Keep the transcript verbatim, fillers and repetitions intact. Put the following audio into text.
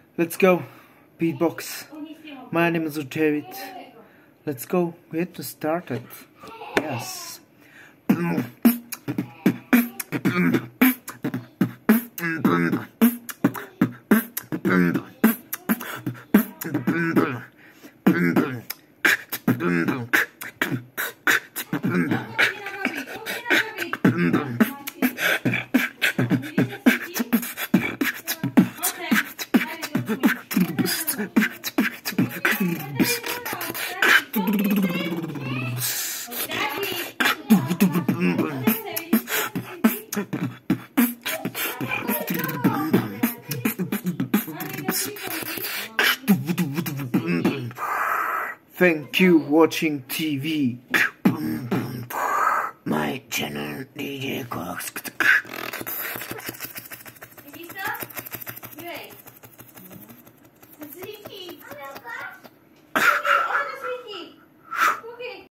Let's go. Beatbox. My name is David. Let's go. Get to start it. Yes. Thank you watching T V. My channel Djcox.